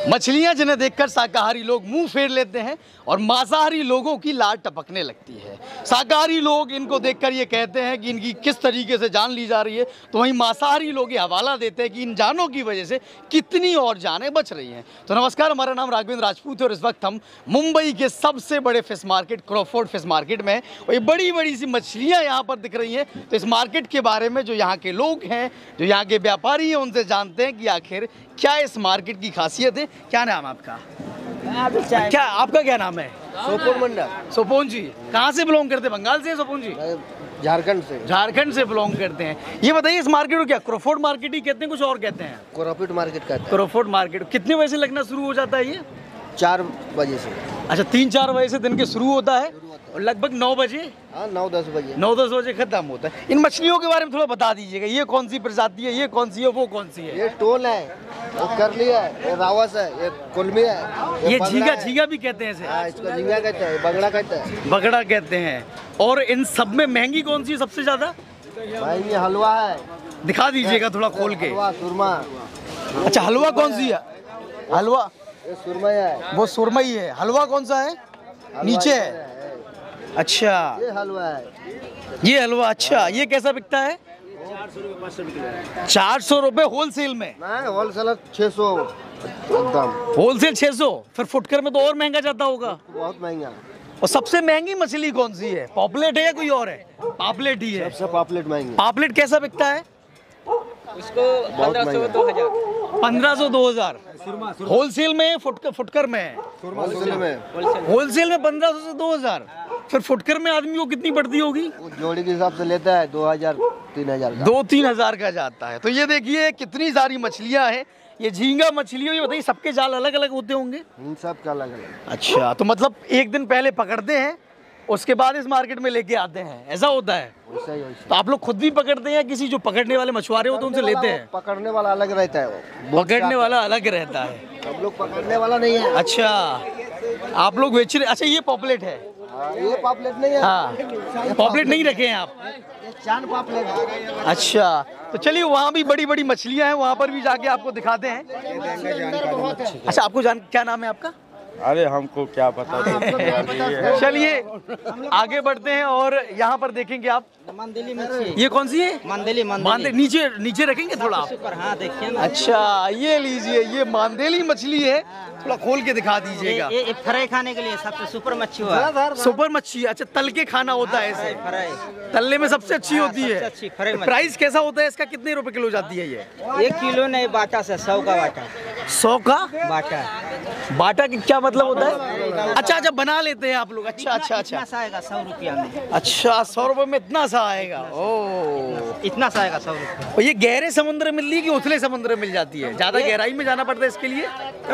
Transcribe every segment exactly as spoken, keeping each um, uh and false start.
मछलियां जिन्हें देखकर शाकाहारी लोग मुंह फेर लेते हैं और मांसाहारी लोगों की लार टपकने लगती है। शाकाहारी लोग इनको देखकर ये कहते हैं कि इनकी किस तरीके से जान ली जा रही है, तो वहीं मांसाहारी लोग ये हवाला देते हैं कि इन जानों की वजह से कितनी और जानें बच रही हैं। तो नमस्कार, हमारा नाम राघवेंद्र राजपूत है और इस वक्त हम मुंबई के सबसे बड़े fish market Crawford fish market में हैं और ये बड़ी बड़ी सी मछलियाँ यहाँ पर दिख रही हैं। तो इस मार्केट के बारे में जो यहाँ के लोग हैं, जो यहाँ के व्यापारी हैं, उनसे जानते हैं कि आखिर क्या इस मार्केट की खासियत है। क्या नाम है आपका? क्या आपका क्या नाम है? सोपोन मंडल। सोपोन जी कहाँ से बिलोंग करते हैं? बंगाल से? सोपोन जी झारखंड से। झारखंड से बिलोंग करते हैं। ये बताइए, इस मार्केट को क्या क्रॉफोर्ड मार्केट ही कहते हैं, कुछ और कहते हैं? क्रॉफोर्ड मार्केट कहते हैं। क्रॉफोर्ड मार्केट कितने बजे से लगना शुरू हो जाता है ये? चार बजे से। अच्छा, तीन चार बजे से दिन के शुरू होता है और लगभग नौ बजे हाँ नौ दस बजे नौ दस बजे खत्म होता है। इन मछलियों के बारे में थोड़ा बता दीजिएगा, ये कौन सी प्रजाति है, ये कौन सी है, वो कौन सी है? ये टोल है, ये करली है, ये रावस है, ये कुलमी है, ये बगड़ा झींगा है। झींगा भी कहते हैं इसे? हाँ, इसको झींगा कहते हैं, बगड़ा कहते हैं। बगड़ा कहते हैं। और इन सब में महंगी कौन सी है सबसे ज्यादा? भाई ये हलवा है, दिखा दीजिएगा थोड़ा खोल के। हलवा सुरमा। अच्छा, हलवा कौन सी है? हलवा ये सुरमई है, वो सुरमई है। हलवा कौन सा है? नीचे है। अच्छा, ये हलवा है। ये हलवा। अच्छा, ये कैसा बिकता है? चार सौ रुपए होलसेल में? नहीं, होलसेल छः सौ एकदम। होलसेल छह सौ? फिर फुटकर में तो और महंगा जाता होगा। बहुत महंगा। और सबसे महंगी मछली कौन सी है? पॉपलेट है या कोई और है? पापलेट ही है। सबसे पापलेट महंगी। पापलेट कैसा बिकता है? इसको पंद्रह सौ दो हजार। पंद्रह सौ दो हजार होलसेल में? फुटकर फुटकर में? होलसेल में। होलसेल में पंद्रह सौ से दो हजार। फिर फुटकर में आदमी को कितनी पड़ती होगी? वो जोड़ी के हिसाब से लेता है, दो हजार तीन हजार दो तीन हजार का जाता है। तो ये देखिए कितनी सारी मछलियां हैं। ये झींगा मछली हो, ये बताइए सबके जाल अलग अलग होते होंगे? इन सब का अलग अलग। अच्छा, तो मतलब एक दिन पहले पकड़ते हैं, उसके बाद इस मार्केट में लेके आते हैं, ऐसा होता है? वैसा ही वैसा। तो आप लोग खुद भी पकड़ते हैं या किसी जो पकड़ने वाले मछुआरे होते हैं उनसे लेते हैं? पकड़ने वाला अलग रहता है, वो पकड़ने वाला अलग रहता है। हम लोग पकड़ने वाला नहीं है। अच्छा, आप लोग बेच रहे? अच्छा, ये पॉपलेट है? हाँ, ये पापलेट नहीं है। हाँ, पॉपलेट नहीं रखे हैं आप? ये चांद पापलेट है। अच्छा, तो चलिए वहाँ भी बड़ी बड़ी मछलियाँ हैं, वहाँ पर भी जाके आपको दिखाते हैं। अच्छा, आपको जान क्या नाम है आपका? अरे हमको क्या पता। चलिए आगे बढ़ते हैं और यहाँ पर देखेंगे आप। मंदिली मछली। ये कौन सी है? मंदिली मांदे मंदिली। नीचे नीचे रखेंगे थोड़ा आप? ऊपर हाँ देखिए ना। अच्छा, ये लीजिए, ये मांदेली मछली है, थोड़ा खोल के दिखा दीजिएगा। ये, ये फ्राई खाने के लिए सबसे सुपर मच्छी हुआ। सुपर मच्छी? अच्छा, तल के खाना होता है इसे? फ्राई तलने में सबसे अच्छी होती सबसे है। अच्छी फ्राई मछली। प्राइस कैसा होता है इसका? कितने रुपए किलो जाती है ये? एक किलो नहीं, बाटा से सौ का बाटा। सौ का बाटा बाटा की क्या मतलब होता है? अच्छा अच्छा, बना लेते हैं आप लोग। अच्छा अच्छा अच्छा इतना सा आएगा सौ रुपया में। अच्छा, सौ रुपए में इतना सा आएगा? ओ, इतना सा आएगा सौ रुपया। और ये गहरे समुद्र में मिलती है कि उथले समुद्र में मिल जाती है? ज्यादा गहराई में जाना पड़ता है इसके लिए?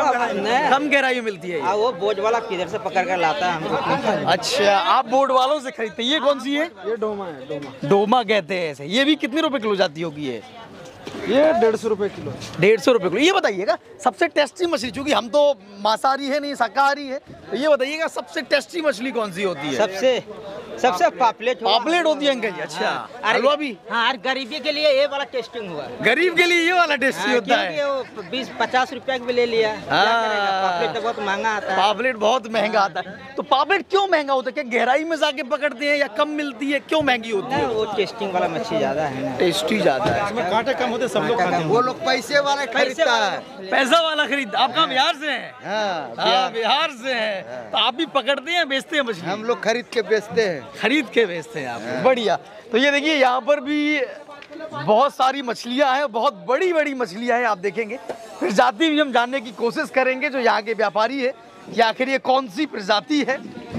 कम गहराई में मिलती है ये? हाँ, वो बोझ वाला किधर से पकड़ कर लाता है हमको। अच्छा, आप बोट वालों से खरीदते हैं? ये कौन सी है? ये डोमा है, डोमा। डोमा कहते हैं ऐसे। ये भी कितने रुपए किलो जाती होगी ये? ये डेढ़ सौ रुपए किलो। डेढ़ सौ रुपए किलो। ये बताइएगा सबसे टेस्टी मछली, चूंकि हम तो मांसाहारी है नहीं शाकाहारी है, तो ये बताइएगा सबसे टेस्टी मछली कौन सी होती है? सबसे सबसे पापलेट पापलेट होती है अंकल जी? अच्छा, हलवा भी? हाँ, और गरीबी के लिए ये वाला टेस्टिंग हुआ। गरीब के लिए ये वाला टेस्टी हाँ, होता है? क्योंकि वो बीस पचास रुपया का भी ले लिया। क्या हाँ। करेगा, पापलेट तो बहुत महंगा आता है। पापलेट बहुत महंगा आता है। तो पापलेट क्यों महंगा होता है? क्या गहराई में जाके पकड़ते हैं या कम मिलती है? क्यों महंगी होती नहीं, है? वो टेस्टिंग वाला मच्छी ज्यादा है ना। टेस्टी ज्यादा है। इसमें कांटे कम होते, सब लोग खाते हैं। वो लोग पैसे वाले खरीदता है। पैसा वाला खरीद। आप कहाँ बिहार से हैं? हाँ, हाँ, बिहार से हैं। तो आप भी पकड़ते हैं, बेचते हैं मछली? हम लोग खरीद के बेचते हैं। खरीद के बेचते हैं आप? बढ़िया। तो ये देखिए यहाँ पर भी बहुत सारी मछलियाँ हैं, बहुत बड़ी बड़ी मछलियाँ हैं, आप देखेंगे। फिर जाति भी हम जानने की कोशिश करेंगे जो यहाँ के व्यापारी है कि आखिर ये कौन सी प्रजाति है।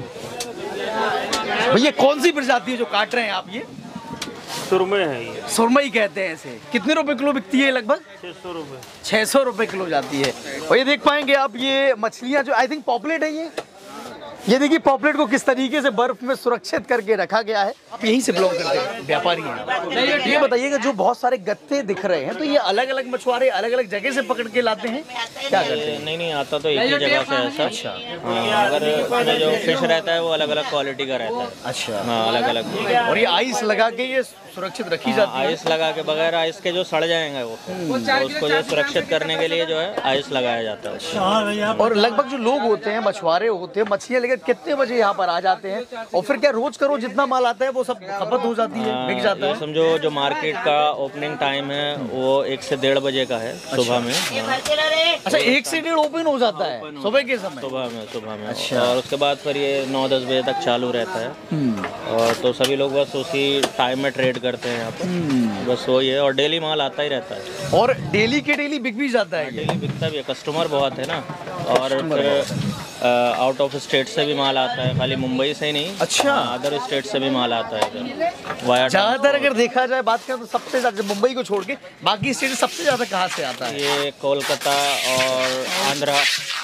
भैया कौन सी प्रजाति है जो काट रहे हैं आप? ये सुरमई है, ये सुरमई कहते हैं इसे। कितने रुपए किलो बिकती है? लगभग छह सौ रुपए। छह सौ रुपए किलो जाती है। और ये देख पाएंगे आप, ये मछलियाँ जो आई थिंक पॉपलेट है, ये ये देखिए पॉपलेट को किस तरीके से बर्फ में सुरक्षित करके रखा गया है। आप यहीं से बिलोंग करते हैं, व्यापारी हैं। ये बताइएगा जो बहुत सारे गत्ते दिख रहे हैं तो ये अलग अलग मछुआरे अलग अलग जगह से पकड़ के लाते हैं, क्या करते हैं? नहीं नहीं आता तो एक ही जगह से है सर। अच्छा हाँ, अगर इसमें जो फिश रहता है वो अलग अलग क्वालिटी का रहता है। अच्छा हाँ अलग अलग। और ये आइस लगा के ये सुरक्षित रखी हाँ, जाती है। आइस लगा के, बगैर आइस के जो सड़ जाएंगे वो, तो उसको जो सुरक्षित करने के लिए जो है आइस लगाया जाता है। और लगभग जो लोग होते हैं मछुआरे होते हैं मछलियाँ लेकर कितने बजे यहाँ पर आ जाते हैं और फिर क्या रोज का रोज जितना माल आता है वो सब खपत हो जाती है, बिक जाता है? समझो जो मार्केट का ओपनिंग टाइम है वो एक से डेढ़ बजे का है सुबह में। हाँ। अच्छा एक से डेढ़ ओपन हो जाता है सुबह के समय? सुबह में सुबह में अच्छा। और उसके बाद फिर ये नौ दस बजे तक चालू रहता है। और तो सभी लोग बस उसी टाइम में ट्रेड करते हैं यहाँ पर, बस वही है। और डेली माल आता ही रहता है और डेली के डेली बिक भी जाता है? डेली बिकता भी है, कस्टमर बहुत है ना। और फिर आउट ऑफ स्टेट से भी माल आता है, खाली मुंबई से ही नहीं। अच्छा अदर स्टेट से भी माल आता है इधर वाया। ज्यादातर अगर देखा जाए बात करें तो सबसे ज्यादा मुंबई को छोड़ के बाकी स्टेट सबसे ज्यादा कहाँ से आता है? ये कोलकाता और आंध्रा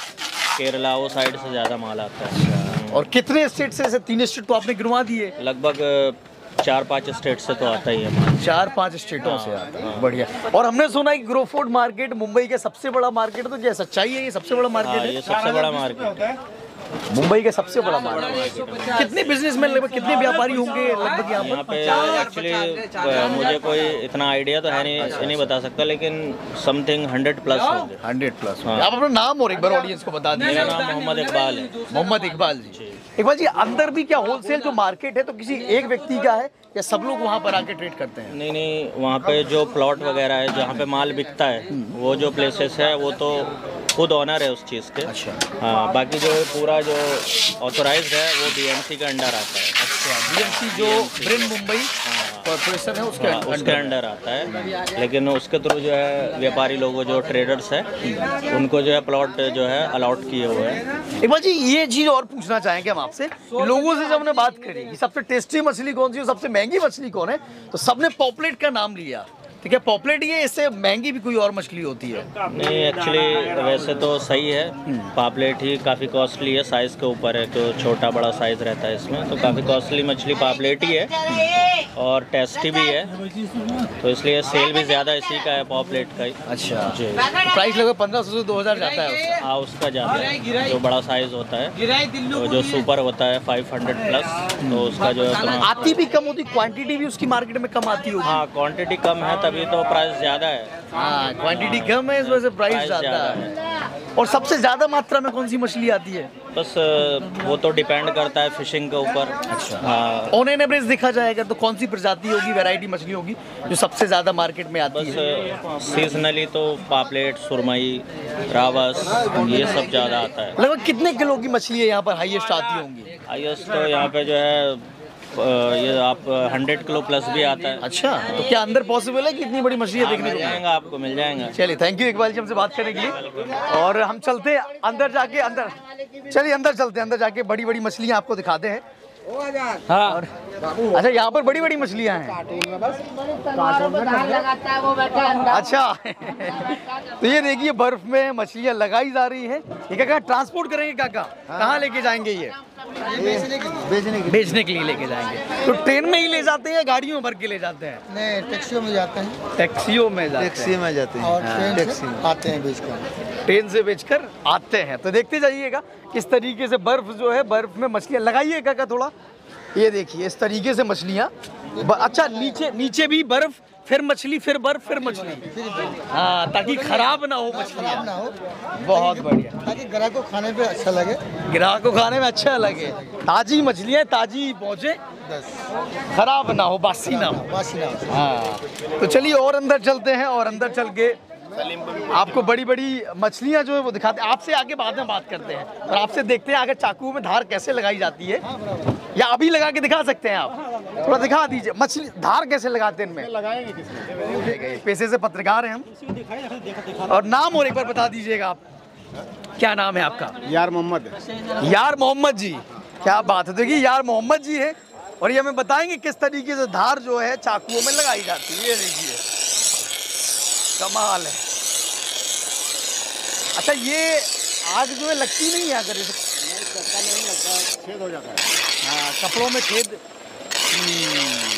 केरला वो साइड से ज़्यादा माल आता है। और कितने स्टेट से? तीन स्टेट तो आपने गिनवा दिए। लगभग चार पांच स्टेट से तो आता ही है। चार पांच स्टेटों से आता है, बढ़िया। और हमने सुना है कि ग्रोफोर्ड मार्केट मुंबई का सबसे बड़ा मार्केट, तो क्या सच्चाई है? ये सबसे बड़ा मार्केट है? ये सबसे बड़ा मार्केट है मुंबई का सबसे बड़ा मार्केट। कितने बिजनेसमैन लगभग कितने व्यापारी होंगे लगभग यहाँ यहाँ पे? एक्चुअली मुझे कोई इतना आइडिया तो है नहीं, ये नहीं बता सकता, लेकिन समथिंग हंड्रेड प्लस होंगे। Hundred plus. आप अपना नाम और एक बार ऑडियंस को बता दीजिए। मेरा नाम मोहम्मद इकबाल है। मोहम्मद इकबाल जी। इकबाल जी अंदर भी क्या होलसेल जो मार्केट है तो किसी एक व्यक्ति का है या सब लोग वहाँ पर आके ट्रेड करते हैं? नहीं नहीं, वहाँ पे जो प्लॉट वगैरह है जहाँ पे माल बिकता है वो जो प्लेसेस है वो तो खुद ऑनर है उस चीज़ के। अच्छा हाँ, बाकी जो पूरा जो ऑथोराइज्ड है वो बीएमसी के अंडर आता है। अच्छा बीएमसी जो ब्रिन मुंबई कॉर्पोरेशन है उसके हाँ, उसके अंडर आता है। लेकिन उसके थ्रू जो है व्यापारी लोग जो ट्रेडर्स है उनको जो है प्लॉट जो है अलॉट किए हुए हैं। इकबाल जी ये चीज़ और पूछना चाहेंगे हम आपसे, लोगों से जब हमने बात करी कि सबसे टेस्टी मछली कौन सी है, सबसे महंगी मछली कौन है, तो सबने पॉपलेट का नाम लिया। ठीक है, पॉपलेट ये इससे महंगी भी कोई और मछली होती है? नहीं एक्चुअली वैसे तो सही है, पापलेट ही काफ़ी कॉस्टली है, साइज़ के ऊपर है, तो छोटा बड़ा साइज़ रहता है इसमें, तो काफ़ी कॉस्टली मछली पापलेट ही है और टेस्टी भी है, तो इसलिए सेल भी ज़्यादा इसी का है, पॉपलेट का ही। अच्छा जी। प्राइस लगभग पंद्रह सौ से दो हज़ार जाता है उसका? हाँ उसका ज़्यादा है, जो बड़ा साइज़ होता है, तो जो सुपर होता है फाइव हंड्रेड प्लस, तो उसका जो है आती भी कम होती, क्वांटिटी भी उसकी मार्केट में कम आती होगी। हाँ क्वांटिटी कम है तभी तो प्राइस ज़्यादा है। हाँ क्वांटिटी कम है इस वजह से प्राइस ज़्यादा है। और सबसे ज़्यादा मात्रा में कौन सी मछली आती है? बस वो तो डिपेंड करता है फिशिंग के ऊपर। अच्छा हाँ ऑन एन एवरेज देखा जाएगा तो कौन सी प्रजाति होगी, वैरायटी मछली होगी जो सबसे ज़्यादा मार्केट में आती बस है? सीजनली तो पापलेट, सुरमई, रावस ये सब ज़्यादा आता है। लगभग कितने किलो की मछली यहाँ पर हाईएस्ट आती होंगी? हाईएस्ट तो यहाँ पे जो है ये आप हंड्रेड किलो प्लस भी आता है। अच्छा तो क्या अंदर पॉसिबल है कि इतनी बड़ी मछलियाँ हाँ, देखने मिल को मिलेंगी? जाएंगा, आपको मिल जाएंगा। चलिए थैंक यू इकबाल जी हमसे बात करने के लिए। और हम चलते हैं अंदर जाके, अंदर चलिए अंदर चलते हैं, अंदर जाके बड़ी बड़ी मछलियाँ आपको दिखाते हैं। हाँ और अच्छा यहाँ पर बड़ी बड़ी मछलियाँ हैं? अच्छा तो ये देखिए बर्फ में मछलियाँ लगाई जा रही है। ये काका ट्रांसपोर्ट करेंगे काका? कहाँ लेके जाएंगे ये? बेचने के लिए बेचने के लिए लेके जाएंगे। तो ट्रेन में ही ले जाते हैं या गाड़ियों में भर के ले जाते हैं? नहीं टैक्सियों में जाते हैं। टैक्सियों में जाते टैक्सी में जाते हैं और ट्रेन से आते हैं बेचकर। ट्रेन से बेचकर आते हैं। तो देखते जाइएगा किस तरीके से बर्फ जो है, बर्फ में मछलियाँ लगाइए काका थोड़ा। ये देखिए इस तरीके से मछलियाँ, अच्छा नीचे नीचे भी बर्फ, फिर मछली, फिर बर्फ, फिर मछली, हाँ ताकि खराब ना हो मछलियाँ ना हो। बहुत बढ़िया, ताकि ग्राहक को खाने पे अच्छा लगे, ग्राहक को खाने में अच्छा लगे। ताजी मछलियाँ ताजी पहुँचे, खराब ना हो, बासी ना हो। बासी ना हो। हाँ तो चलिए और अंदर चलते हैं और अंदर चल के आपको बड़ी बड़ी मछलियाँ जो है वो दिखाते हैं। आपसे आगे बाद में बात करते हैं और आपसे देखते हैं आगे चाकू में धार कैसे लगाई जाती है, या अभी लगा के दिखा सकते हैं आप? थोड़ा दिखा दीजिए मछली धार कैसे लगाते हैं इनमें। लगाएंगे पैसे से पत्रकार हैं हम। और नाम और एक बार बता दीजिएगा आप, क्या नाम है आपका? यार मोहम्मद। यार मोहम्मद जी, क्या बात है। देखिए यार मोहम्मद जी है और ये हमें बताएंगे किस तरीके से धार जो है चाकुओं में लगाई जाती है। ये देखिए कमाल है। अच्छा ये आग जो है लगती नहीं है अगर इसे? चक्का नहीं लगता, छेद हो जाता है। हाँ, कपड़ों में छेद। हम्म।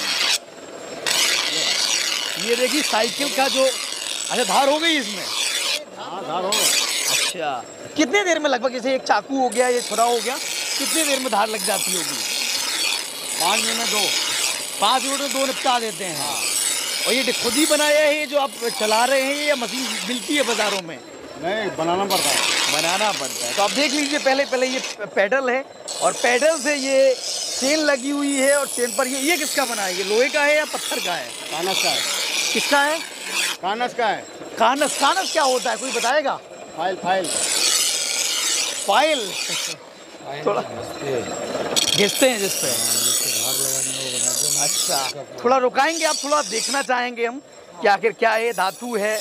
ये देखिए साइकिल का जो, अच्छा धार हो गई इसमें। हाँ धार हो गया। अच्छा, कितने देर में लगभग, जैसे एक चाकू हो गया, ये छुरा हो गया, कितने देर में धार लग जाती होगी? पाँच मिनट में दो। पाँच मिनट में दो निपटा देते हैं। हाँ। और ये खुद ही बनाया है ये जो आप चला रहे हैं, या मशीन मिलती है बाज़ारों में? नहीं, बनाना पड़ता है। बनाना पड़ता है। तो आप देख लीजिए, पहले पहले ये पैडल है और पैडल से ये चेन लगी हुई है, और चेन पर ये ये किसका बना है? ये लोहे का है या पत्थर का है? कानस का है। किसका है? कानस का है। कानस। कानस क्या होता है, कोई बताएगा? फाइल फाइल फाइल थोड़ा घिसते हैं जिस पे। अच्छा, थोड़ा रुकाएंगे आप, थोड़ा देखना चाहेंगे हम कि आखिर क्या है, धातु है,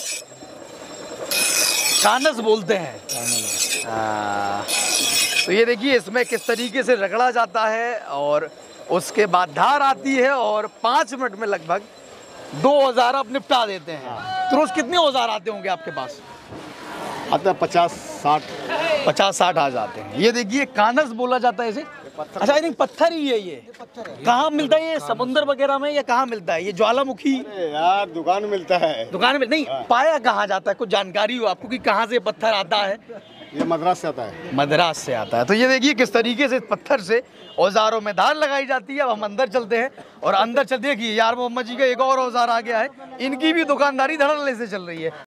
कानस बोलते हैं। हाँ। तो ये देखिए इसमें किस तरीके से रगड़ा जाता है, और उसके बाद धार आती है, और पाँच मिनट में लगभग दो औजार आप निपटा देते हैं। तो रोज कितने औजार आते होंगे आपके पास? आते हैं पचास साठ। पचास साठ आ जाते हैं। ये देखिए कानस बोला जाता है इसे। अच्छा, आई थिंक पत्थर ही है ये। कहाँ मिलता है ये, समुंदर वगैरह में, या कहाँ मिलता है ये ज्वालामुखी? यार दुकान मिलता है। दुकान में नहीं, पाया कहाँ जाता है? कुछ जानकारी हो आपको कि कहाँ से पत्थर आता है? ये मद्रास से आता है। मद्रास से आता है। तो ये देखिए किस तरीके से पत्थर से औजारों में धार लगाई जाती है। अब हम अंदर चलते हैं, और अंदर चल देखिए यार मोहम्मद जी का एक और औजार आ गया है। इनकी भी दुकानदारी धड़ल्ले से चल रही है।